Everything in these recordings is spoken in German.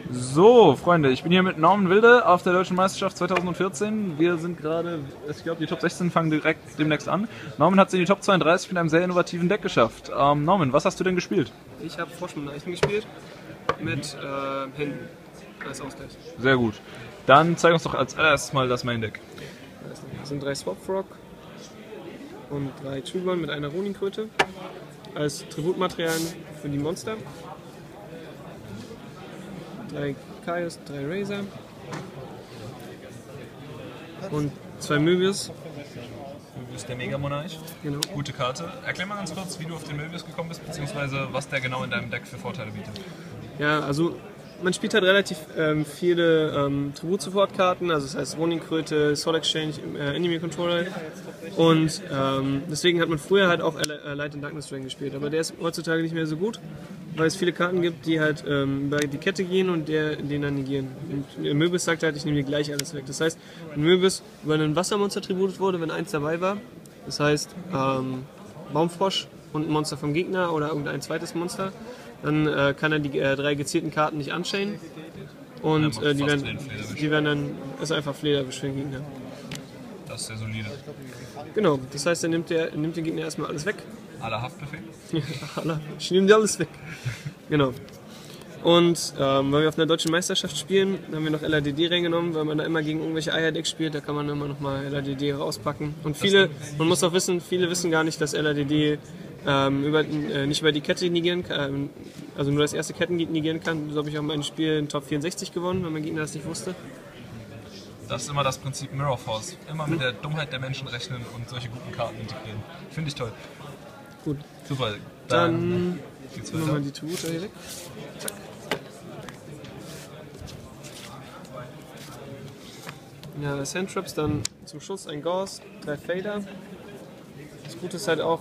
So, Freunde, ich bin hier mit Norman Wilde auf der Deutschen Meisterschaft 2014. Wir sind gerade, ich glaube, die Top 16 fangen direkt demnächst an. Norman hat es in die Top 32 mit einem sehr innovativen Deck geschafft. Norman, was hast du denn gespielt? Ich habe Froschmonarchen gespielt mit Händen als Ausgleich. Sehr gut. Dann zeig uns doch als allererstes mal das Main Deck. Das sind 3 Swap Frog und 3 Trubon mit einer Ronin-Kröte als Tributmaterialien für die Monster. 3 Kaios, 3 Razor und 2 Möbius. Du bist der Mega-Monarch. Genau. Gute Karte. Erklär mal ganz kurz, wie du auf den Möbius gekommen bist, beziehungsweise was der genau in deinem Deck für Vorteile bietet. Ja, also man spielt halt relativ viele Tribut-Support-Karten, also das heißt Ronin-Kröte, Soul Exchange, Enemy Controller und deswegen hat man früher halt auch Light and Darkness Dragon gespielt, aber der ist heutzutage nicht mehr so gut, weil es viele Karten gibt, die halt über die Kette gehen und den dann negieren. Und Möbius sagt halt, ich nehme dir gleich alles weg. Das heißt, wenn Möbius über ein Wassermonster tributet wurde, wenn eins dabei war, das heißt Baumfrosch und ein Monster vom Gegner oder irgendein zweites Monster, dann kann er die 3 gezielten Karten nicht unchainen und die werden dann, ist einfach Flederwisch für den Gegner. Das ist sehr solide. Genau, das heißt, er nimmt den Gegner erstmal alles weg. Aller Haftbefehl? Ich nehme dir alles weg. Genau. Und weil wir auf einer deutschen Meisterschaft spielen, haben wir noch LADD reingenommen, weil man da immer gegen irgendwelche Eierdecks spielt, da kann man immer noch mal LADD rauspacken. Und man muss auch wissen, viele wissen gar nicht, dass LADD nicht über die Kette negieren kann, also nur das erste Kettenglied negieren kann. So habe ich auch mein Spiel in Top 64 gewonnen, weil mein Gegner das nicht wusste. Das ist immer das Prinzip Mirror Force. Immer mit der Dummheit der Menschen rechnen und solche guten Karten integrieren. Finde ich toll. Gut. Super. Dann machen wir die Tribute hier weg. Zack. Ja, Sandtraps, dann zum Schluss ein Gauss, 3 Fader. Das Gute ist halt auch,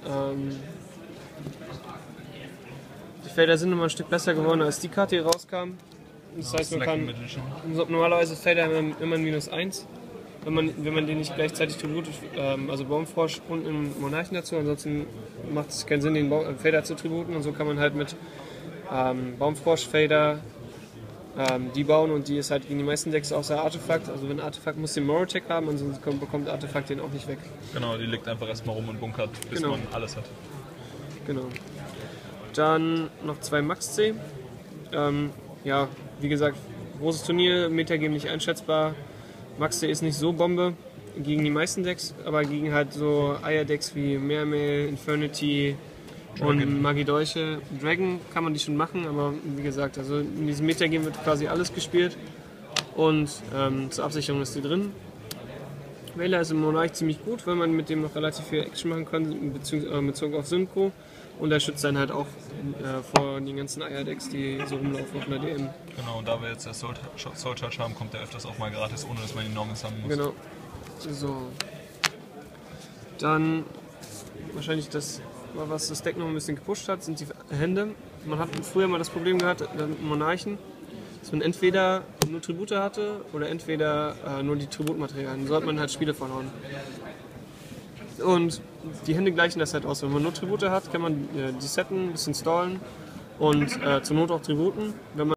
die Fader sind immer ein Stück besser geworden, als die Karte hier rauskam. Das heißt, man kann normalerweise Fader immer ein -1, wenn man den nicht gleichzeitig tributet, also Baumfrosch und einen Monarchen dazu. Ansonsten macht es keinen Sinn, den Fader zu tributen, und so kann man halt mit Baumfrosch, Fader die bauen, und die ist halt gegen die meisten Decks außer Artefakt. Also wenn Artefakt muss den Moral-Tech haben, ansonsten bekommt Artefakt den auch nicht weg. Genau, die liegt einfach erstmal rum und bunkert, bis man alles hat. Genau. Dann noch 2 Max-C. Ja, wie gesagt, großes Turnier, Metagame nicht einschätzbar. Max-C ist nicht so Bombe gegen die meisten Decks, aber gegen halt so Eierdecks wie Mermail, Infernity und Magidolche. Dragon kann man die schon machen, aber wie gesagt, also in diesem Metagame wird quasi alles gespielt und zur Absicherung ist die drin. Wähler ist im Monarch ziemlich gut, weil man mit dem noch relativ viel Action machen kann, bezogen auf Synchro. Und er schützt dann halt auch vor den ganzen Eierdecks, die so rumlaufen auf einer DM. Genau, und da wir jetzt das Soul Charge haben, kommt der öfters auch mal gratis, ohne dass man ihn Normal sammeln muss. Genau. So. Dann wahrscheinlich das, was das Deck noch ein bisschen gepusht hat, sind die Hände. Man hat früher mal das Problem gehabt mit Monarchen, dass man entweder nur Tribute hatte oder entweder nur die Tributmaterialien. So hat man halt Spiele verloren. Und die Hände gleichen das halt aus. Wenn man nur Tribute hat, kann man die setten, ein bisschen stallen und zur Not auch Tributen. Wenn man